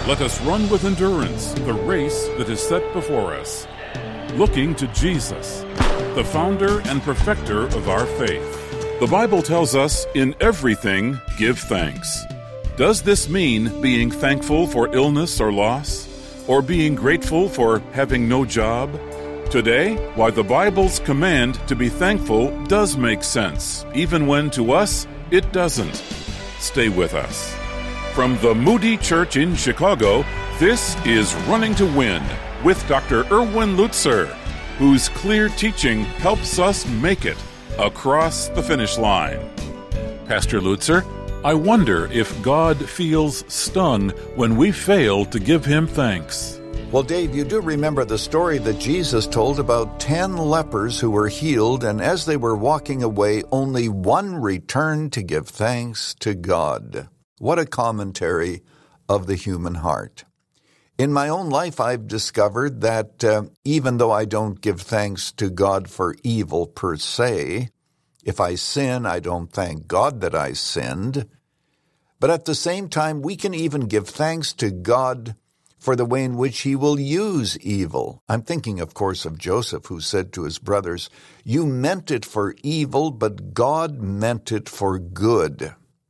Let us run with endurance the race that is set before us, looking to Jesus, the founder and perfecter of our faith. The Bible tells us, in everything, give thanks. Does this mean being thankful for illness or loss, or being grateful for having no job? Today, why the Bible's command to be thankful does make sense, even when to us it doesn't. Stay with us. From the Moody Church in Chicago, this is Running to Win with Dr. Erwin Lutzer, whose clear teaching helps us make it across the finish line. Pastor Lutzer, I wonder if God feels stunned when we fail to give him thanks. Well, Dave, you do remember the story that Jesus told about 10 lepers who were healed, and as they were walking away, only one returned to give thanks to God. What a commentary of the human heart. In my own life, I've discovered that even though I don't give thanks to God for evil per se, if I sin, I don't thank God that I sinned. But at the same time, we can even give thanks to God for the way in which he will use evil. I'm thinking, of course, of Joseph, who said to his brothers, "You meant it for evil, but God meant it for good."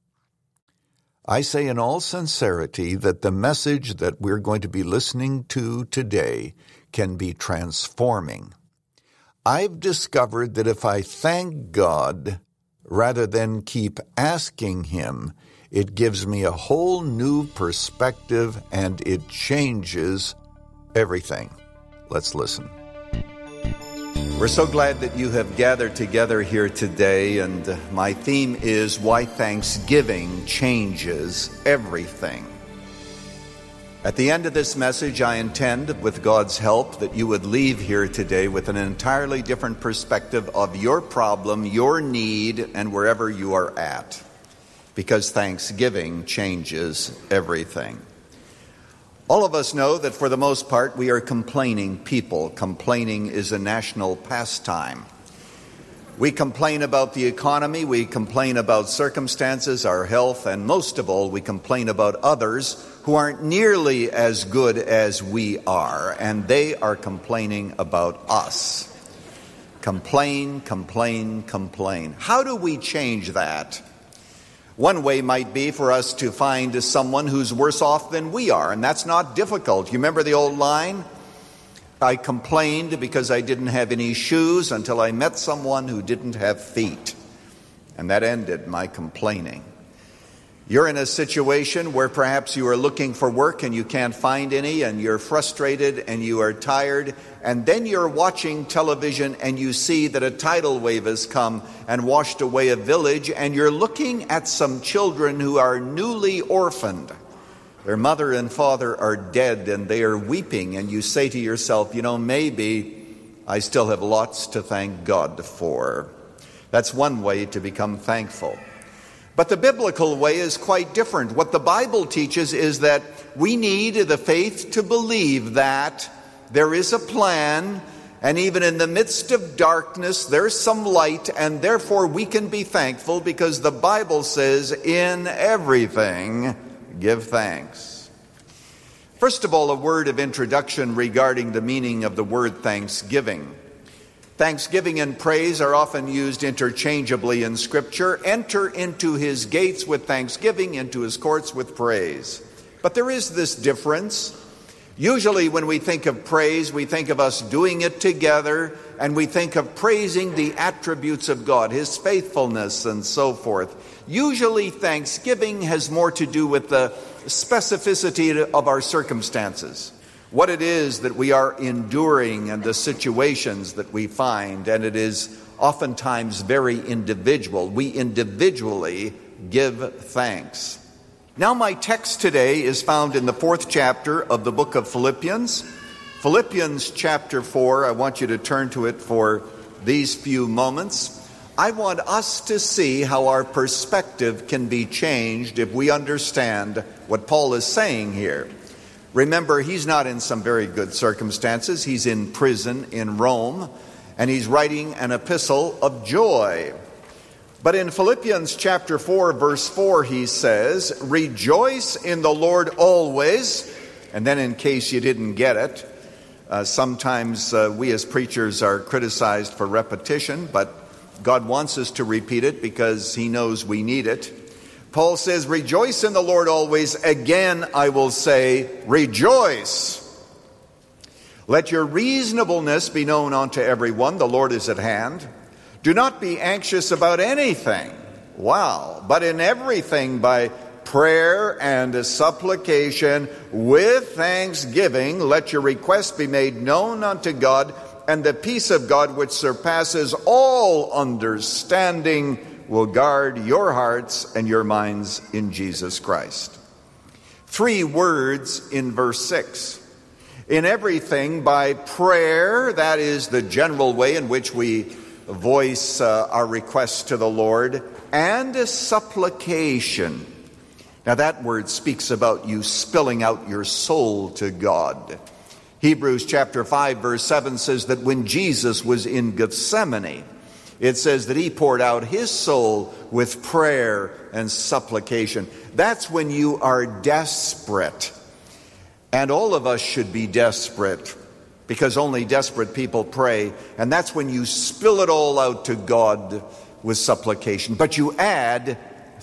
I say in all sincerity that the message that we're going to be listening to today can be transforming. I've discovered that if I thank God rather than keep asking him, it gives me a whole new perspective and it changes everything. Let's listen. We're so glad that you have gathered together here today, and my theme is why Thanksgiving changes everything. At the end of this message, I intend, with God's help, that you would leave here today with an entirely different perspective of your problem, your need, and wherever you are at. Because Thanksgiving changes everything. All of us know that for the most part we are complaining people. Complaining is a national pastime. We complain about the economy, we complain about circumstances, our health, and most of all we complain about others who aren't nearly as good as we are, and they are complaining about us. Complain, complain, complain. How do we change that? One way might be for us to find someone who's worse off than we are, and that's not difficult. You remember the old line? I complained because I didn't have any shoes until I met someone who didn't have feet. And that ended my complaining. You're in a situation where perhaps you are looking for work and you can't find any, and you're frustrated and you are tired, and then you're watching television and you see that a tidal wave has come and washed away a village, and you're looking at some children who are newly orphaned. Their mother and father are dead and they are weeping, and you say to yourself, maybe I still have lots to thank God for. That's one way to become thankful. But the biblical way is quite different. What the Bible teaches is that we need the faith to believe that there is a plan, and even in the midst of darkness, there's some light, and therefore we can be thankful because the Bible says, in everything, give thanks. First of all, a word of introduction regarding the meaning of the word thanksgiving. Thanksgiving and praise are often used interchangeably in Scripture. Enter into his gates with thanksgiving, into his courts with praise. But there is this difference. Usually when we think of praise, we think of us doing it together, and we think of praising the attributes of God, his faithfulness and so forth. Usually thanksgiving has more to do with the specificity of our circumstances. What it is that we are enduring and the situations that we find, and it is oftentimes very individual. We individually give thanks. Now my text today is found in the 4th chapter of the book of Philippians. Philippians chapter 4, I want you to turn to it for these few moments. I want us to see how our perspective can be changed if we understand what Paul is saying here. Remember, he's not in some very good circumstances. He's in prison in Rome, and he's writing an epistle of joy. But in Philippians chapter 4, verse 4, he says, "Rejoice in the Lord always. And then in case you didn't get it, sometimes we as preachers are criticized for repetition, but God wants us to repeat it because He knows we need it. Paul says, rejoice in the Lord always. Again, I will say, rejoice. Let your reasonableness be known unto everyone. The Lord is at hand. Do not be anxious about anything. Wow. But in everything by prayer and supplication with thanksgiving, let your requests be made known unto God, and the peace of God, which surpasses all understanding, will guard your hearts and your minds in Jesus Christ. 3 words in verse 6. In everything by prayer, that is the general way in which we voice our requests to the Lord, and supplication. Now that word speaks about you spilling out your soul to God. Hebrews chapter 5 verse 7 says that when Jesus was in Gethsemane, it says that He poured out His soul with prayer and supplication. That's when you are desperate. And all of us should be desperate, because only desperate people pray. And that's when you spill it all out to God with supplication. But you add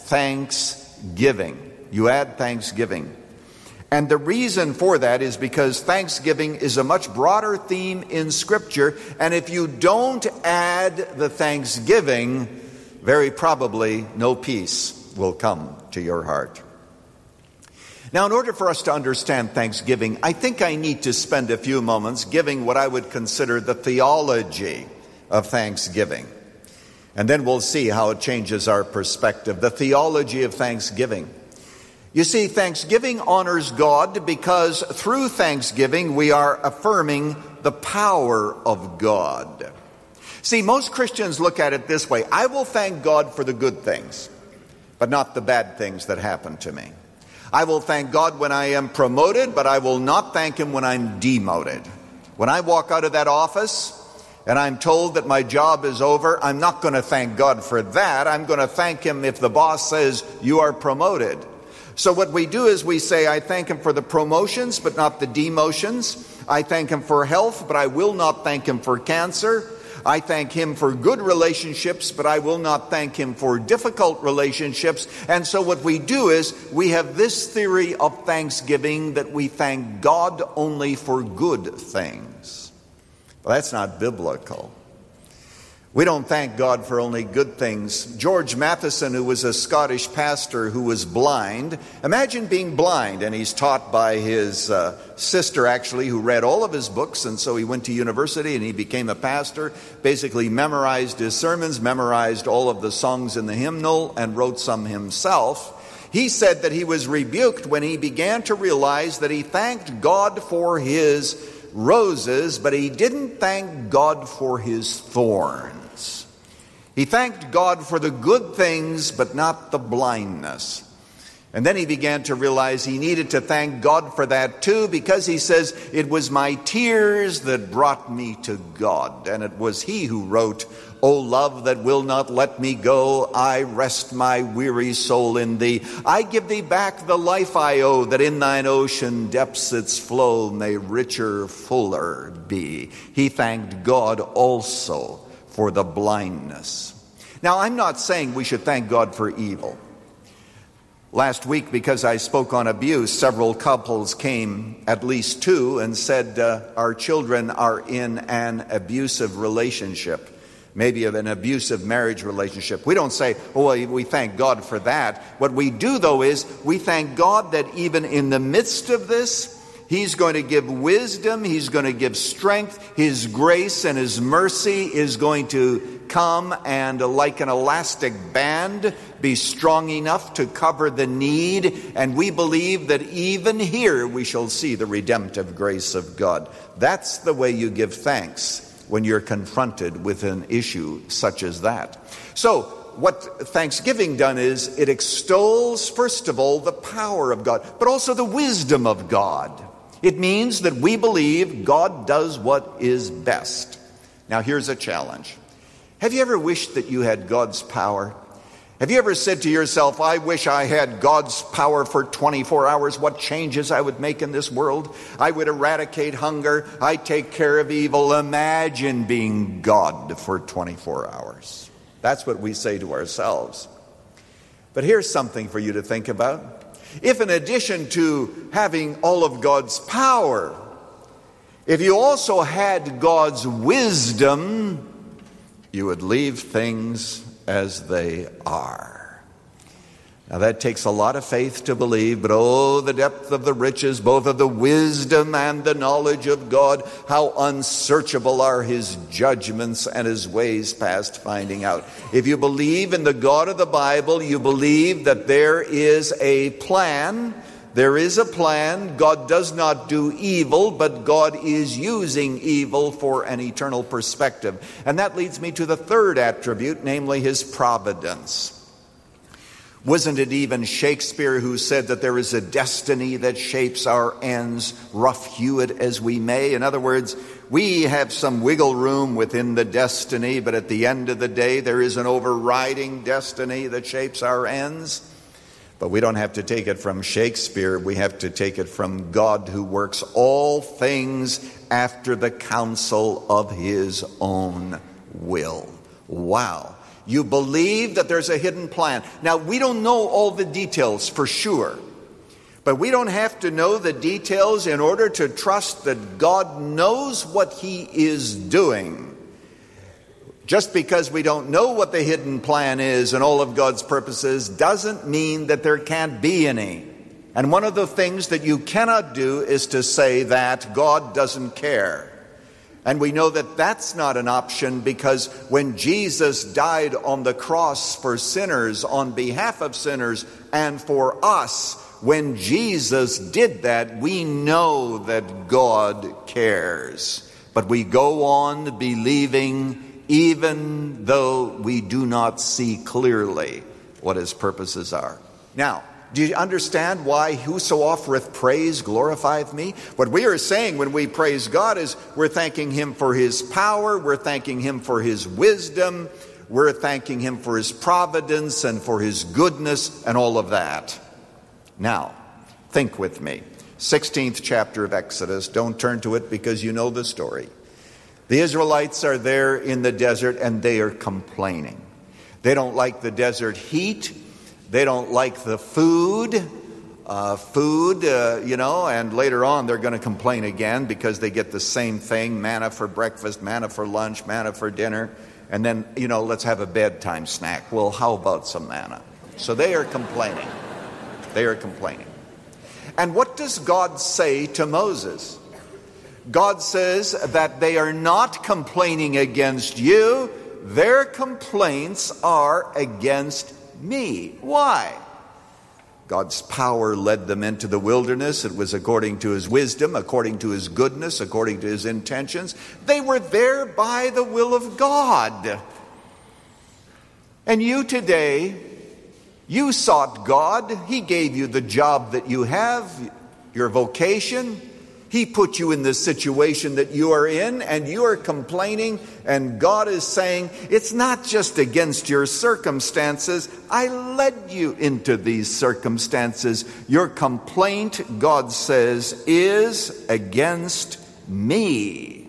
thanksgiving. You add thanksgiving. And the reason for that is because thanksgiving is a much broader theme in Scripture. And if you don't add the thanksgiving, very probably no peace will come to your heart. Now, in order for us to understand thanksgiving, I think I need to spend a few moments giving what I would consider the theology of thanksgiving. And then we'll see how it changes our perspective. The theology of thanksgiving. You see, thanksgiving honors God because through thanksgiving we are affirming the power of God. See, most Christians look at it this way. I will thank God for the good things, but not the bad things that happen to me. I will thank God when I am promoted, but I will not thank Him when I'm demoted. When I walk out of that office and I'm told that my job is over, I'm not going to thank God for that. I'm going to thank Him if the boss says you are promoted. So what we do is we say, I thank Him for the promotions, but not the demotions. I thank Him for health, but I will not thank Him for cancer. I thank Him for good relationships, but I will not thank Him for difficult relationships. And so what we do is we have this theory of thanksgiving that we thank God only for good things. Well, that's not biblical. We don't thank God for only good things. George Matheson, who was a Scottish pastor who was blind, imagine being blind, and he's taught by his sister, actually, who read all of his books, and so he went to university and he became a pastor, basically memorized his sermons, memorized all of the songs in the hymnal, and wrote some himself. He said that he was rebuked when he began to realize that he thanked God for his roses, but he didn't thank God for his thorns. He thanked God for the good things, but not the blindness. And then he began to realize he needed to thank God for that too, because he says, it was my tears that brought me to God. And it was He who wrote, O love that will not let me go, I rest my weary soul in Thee. I give Thee back the life I owe, that in Thine ocean depths its flow may richer, fuller be. He thanked God also for the blindness. Now, I'm not saying we should thank God for evil. Last week, because I spoke on abuse, several couples came, at least 2, and said, our children are in an abusive relationship, maybe of an abusive marriage relationship. We don't say, oh, well, we thank God for that. What we do, though, is we thank God that even in the midst of this, He's going to give wisdom, He's going to give strength, His grace and His mercy is going to come and, like an elastic band, be strong enough to cover the need. And we believe that even here we shall see the redemptive grace of God. That's the way you give thanks when you're confronted with an issue such as that. So, what thanksgiving done is it extols, first of all, the power of God, but also the wisdom of God. It means that we believe God does what is best. Now, here's a challenge. Have you ever wished that you had God's power? Have you ever said to yourself, I wish I had God's power for 24 hours, what changes I would make in this world? I would eradicate hunger, I'd take care of evil. Imagine being God for 24 hours. That's what we say to ourselves. But here's something for you to think about. If in addition to having all of God's power, if you also had God's wisdom, you would leave things as they are. Now that takes a lot of faith to believe, but oh, the depth of the riches, both of the wisdom and the knowledge of God, how unsearchable are his judgments and his ways past finding out. If you believe in the God of the Bible, you believe that there is a plan. There is a plan. God does not do evil, but God is using evil for an eternal perspective. And that leads me to the third attribute, namely his providence. Wasn't it even Shakespeare who said that there is a destiny that shapes our ends, rough hew it as we may? In other words, we have some wiggle room within the destiny, but at the end of the day, there is an overriding destiny that shapes our ends. But we don't have to take it from Shakespeare. We have to take it from God, who works all things after the counsel of his own will. Wow. You believe that there's a hidden plan. Now, we don't know all the details for sure, but we don't have to know the details in order to trust that God knows what he is doing. Just because we don't know what the hidden plan is and all of God's purposes doesn't mean that there can't be any. And one of the things that you cannot do is to say that God doesn't care. And we know that that's not an option, because when Jesus died on the cross for sinners, on behalf of sinners and for us, when Jesus did that, we know that God cares. But we go on believing even though we do not see clearly what his purposes are. Now, do you understand why whoso offereth praise glorifieth me? What we are saying when we praise God is we're thanking him for his power, we're thanking him for his wisdom, we're thanking him for his providence and for his goodness and all of that. Now, think with me. 16th chapter of Exodus. Don't turn to it because you know the story. The Israelites are there in the desert and they are complaining. They don't like the desert heat. They don't like the food, and later on they're going to complain again because they get the same thing, manna for breakfast, manna for lunch, manna for dinner, and then, let's have a bedtime snack. Well, how about some manna? So they are complaining. They are complaining. And what does God say to Moses? God says that they are not complaining against you. Their complaints are against me. Why? God's power led them into the wilderness. It was according to his wisdom, according to his goodness, according to his intentions. They were there by the will of God. And you today, you sought God. He gave you the job that you have, your vocation. He put you in the situation that you are in, and you are complaining, and God is saying, it's not just against your circumstances. I led you into these circumstances. Your complaint, God says, is against me.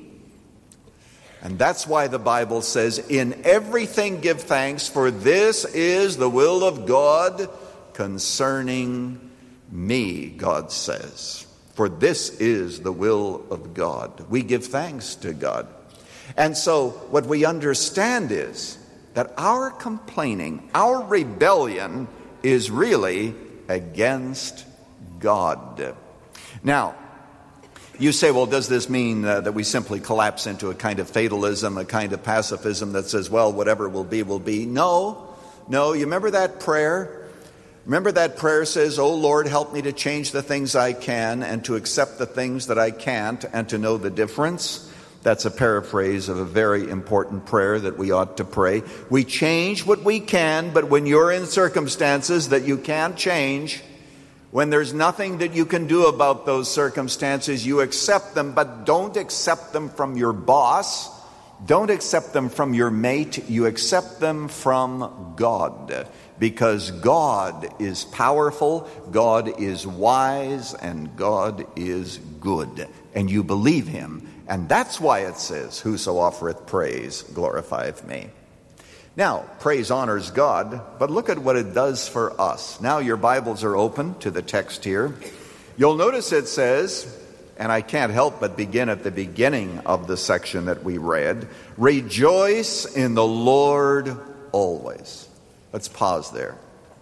And that's why the Bible says, in everything give thanks, for this is the will of God concerning me, God says. For this is the will of God. We give thanks to God. And so what we understand is that our complaining, our rebellion is really against God. Now, you say, well, does this mean that we simply collapse into a kind of fatalism, a kind of pacifism that says, well, whatever will be, will be? No. You remember that prayer? Remember that prayer says, oh Lord, help me to change the things I can and to accept the things that I can't and to know the difference. That's a paraphrase of a very important prayer that we ought to pray. We change what we can, but when you're in circumstances that you can't change, when there's nothing that you can do about those circumstances, you accept them, but don't accept them from your boss. Don't accept them from your mate, you accept them from God. Because God is powerful, God is wise, and God is good. And you believe him. And that's why it says, whoso offereth praise glorifieth me. Now, praise honors God, but look at what it does for us. Now your Bibles are open to the text here. You'll notice it says, and I can't help but begin at the beginning of the section that we read, rejoice in the Lord always. Let's pause there.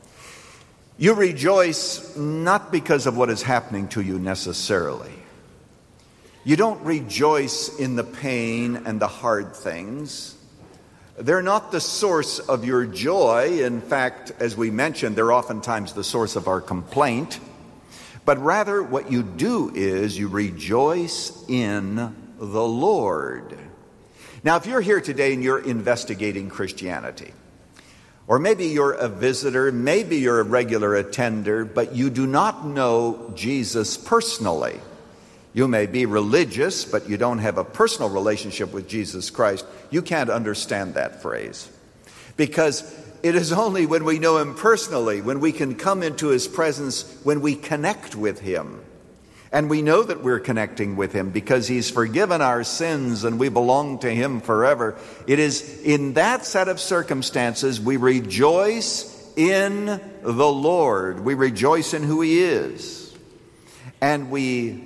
You rejoice not because of what is happening to you necessarily. You don't rejoice in the pain and the hard things. They're not the source of your joy. In fact, as we mentioned, they're oftentimes the source of our complaint. But rather, what you do is you rejoice in the Lord. Now, if you're here today and you're investigating Christianity, or maybe you're a visitor, maybe you're a regular attender, but you do not know Jesus personally. You may be religious, but you don't have a personal relationship with Jesus Christ. You can't understand that phrase. Because it is only when we know him personally, when we can come into his presence, when we connect with him. And we know that we're connecting with him because he's forgiven our sins and we belong to him forever. It is in that set of circumstances we rejoice in the Lord. We rejoice in who he is. And we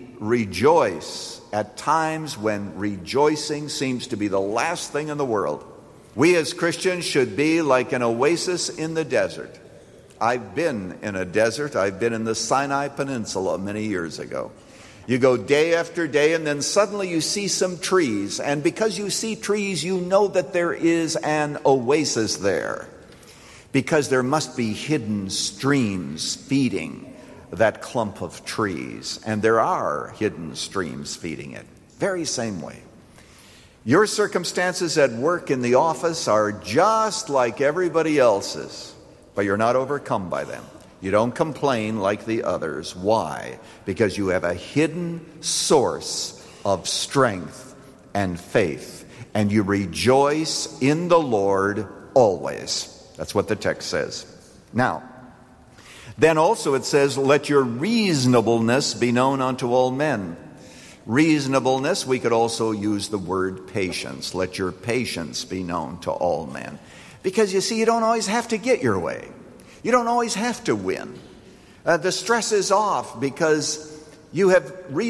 rejoice at times when rejoicing seems to be the last thing in the world. We as Christians should be like an oasis in the desert. I've been in a desert. I've been in the Sinai Peninsula many years ago. You go day after day and then suddenly you see some trees. And because you see trees, you know that there is an oasis there. Because there must be hidden streams feeding that clump of trees. And there are hidden streams feeding it. Very same way. Your circumstances at work in the office are just like everybody else's, but you're not overcome by them. You don't complain like the others. Why? Because you have a hidden source of strength and faith, and you rejoice in the Lord always. That's what the text says. Now, then also it says, let your reasonableness be known unto all men. Reasonableness, we could also use the word patience. Let your patience be known to all men. Because you see, you don't always have to get your way. You don't always have to win. The stress is off because you have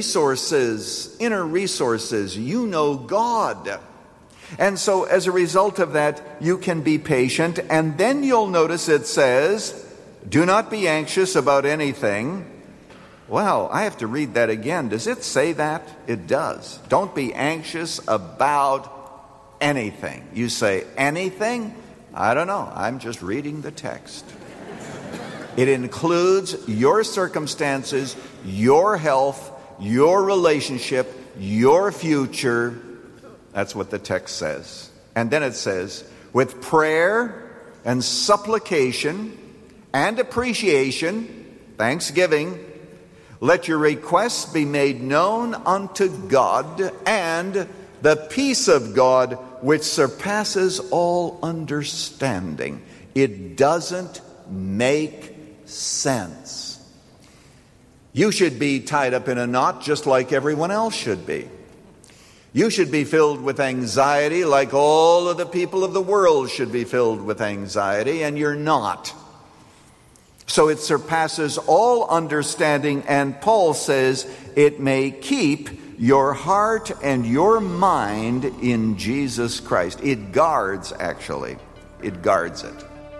resources, inner resources. You know God. And so as a result of that, you can be patient. And then you'll notice it says, do not be anxious about anything. Well, I have to read that again. Does it say that? It does. Don't be anxious about anything. You say, anything? I don't know. I'm just reading the text. It includes your circumstances, your health, your relationship, your future. That's what the text says. And then it says, with prayer and supplication and appreciation, thanksgiving, let your requests be made known unto God, and the peace of God, which surpasses all understanding. It doesn't make sense. You should be tied up in a knot just like everyone else should be. You should be filled with anxiety like all of the people of the world should be filled with anxiety, and you're not. So it surpasses all understanding, and Paul says it may keep your heart and your mind in Jesus Christ. It guards, actually. It guards it.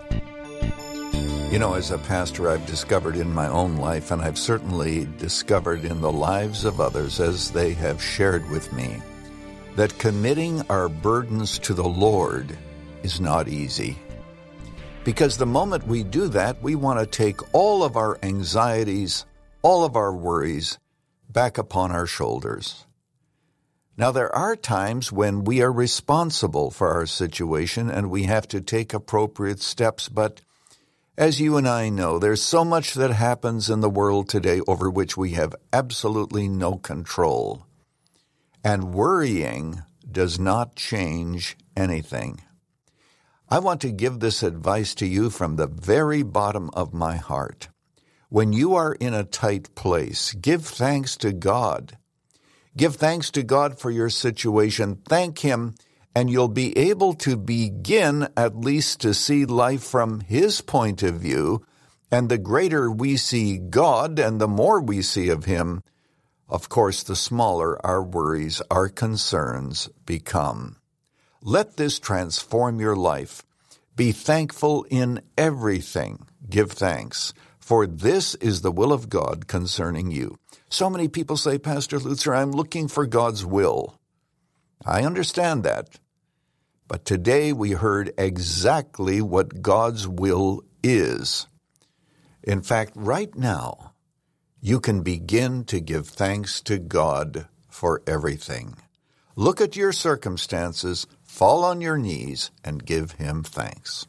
You know, as a pastor, I've discovered in my own life, and I've certainly discovered in the lives of others as they have shared with me, that committing our burdens to the Lord is not easy. Because the moment we do that, we want to take all of our anxieties, all of our worries, back upon our shoulders. Now, there are times when we are responsible for our situation and we have to take appropriate steps, but as you and I know, there's so much that happens in the world today over which we have absolutely no control. And worrying does not change anything. I want to give this advice to you from the very bottom of my heart. When you are in a tight place, give thanks to God. Give thanks to God for your situation. Thank Him, and you'll be able to begin at least to see life from His point of view. And the greater we see God and the more we see of Him, of course, the smaller our worries, our concerns become. Let this transform your life. Be thankful in everything. Give thanks, for this is the will of God concerning you. So many people say, Pastor Lutzer, I'm looking for God's will. I understand that. But today we heard exactly what God's will is. In fact, right now, you can begin to give thanks to God for everything. Look at your circumstances, fall on your knees, and give Him thanks.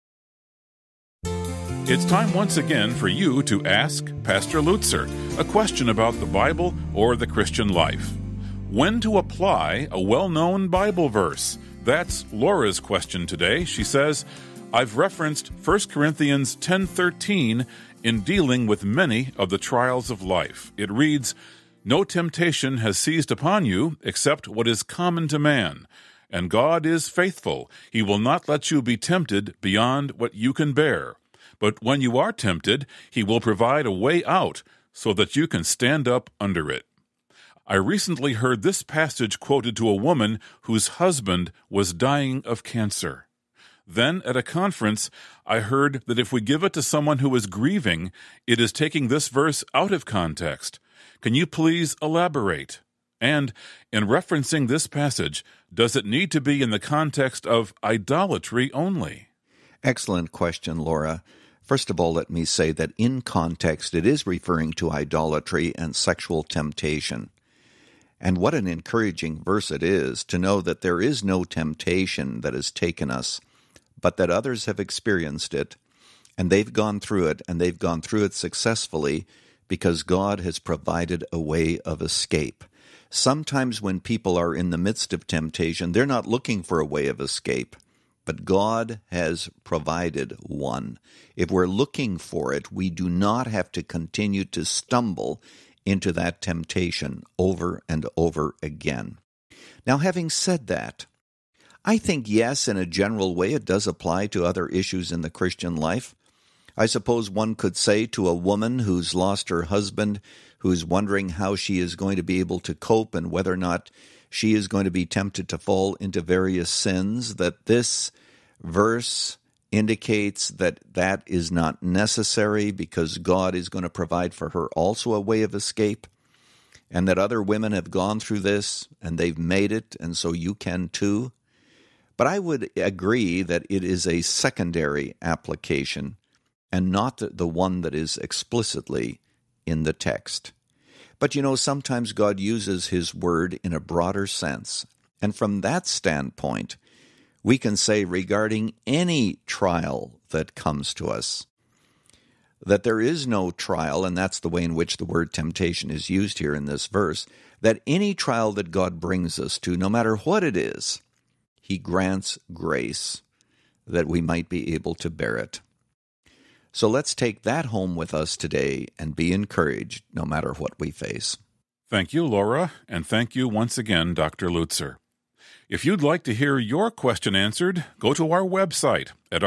It's time once again for you to ask Pastor Lutzer a question about the Bible or the Christian life. When to apply a well-known Bible verse? That's Laura's question today. She says, I've referenced 1 Corinthians 10:13 in dealing with many of the trials of life. It reads, No temptation has seized upon you except what is common to man. And God is faithful. He will not let you be tempted beyond what you can bear. But when you are tempted, He will provide a way out so that you can stand up under it. I recently heard this passage quoted to a woman whose husband was dying of cancer. Then, at a conference, I heard that if we give it to someone who is grieving, it is taking this verse out of context. Can you please elaborate? And, in referencing this passage, does it need to be in the context of idolatry only? Excellent question, Laura. First of all, let me say that in context it is referring to idolatry and sexual temptation. And what an encouraging verse it is to know that there is no temptation that has taken us, but that others have experienced it, and they've gone through it, and they've gone through it successfully because God has provided a way of escape. Sometimes when people are in the midst of temptation, they're not looking for a way of escape, but God has provided one. If we're looking for it, we do not have to continue to stumble into that temptation over and over again. Now, having said that, I think, yes, in a general way, it does apply to other issues in the Christian life. I suppose one could say to a woman who's lost her husband, who's wondering how she is going to be able to cope and whether or not she is going to be tempted to fall into various sins, that this verse indicates that that is not necessary because God is going to provide for her also a way of escape, and that other women have gone through this and they've made it, and so you can too. But I would agree that it is a secondary application and not the one that is explicitly in the text. But you know, sometimes God uses His word in a broader sense. And from that standpoint, we can say regarding any trial that comes to us, that there is no trial, and that's the way in which the word temptation is used here in this verse, that any trial that God brings us to, no matter what it is, He grants grace that we might be able to bear it. So let's take that home with us today and be encouraged no matter what we face. Thank you, Laura, and thank you once again, Dr. Lutzer. If you'd like to hear your question answered, go to our website at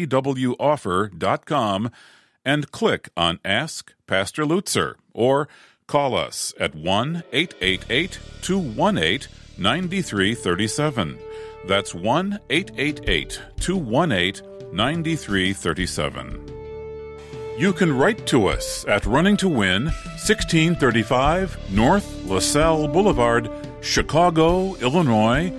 rtwoffer.com and click on Ask Pastor Lutzer, or call us at 1-888-218-9337. That's 1-888-218-9337. You can write to us at Running to Win, 1635 North LaSalle Boulevard, Chicago, Illinois,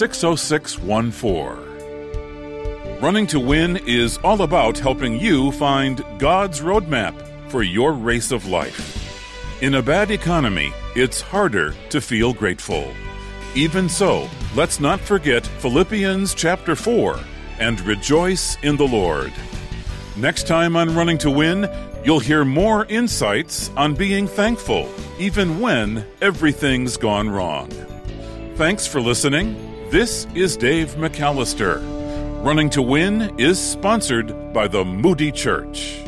60614. Running to Win is all about helping you find God's roadmap for your race of life. In a bad economy, it's harder to feel grateful. Even so, let's not forget Philippians chapter 4 and rejoice in the Lord. Next time on Running to Win, you'll hear more insights on being thankful, even when everything's gone wrong. Thanks for listening. This is Dave McAllister. Running to Win is sponsored by the Moody Church.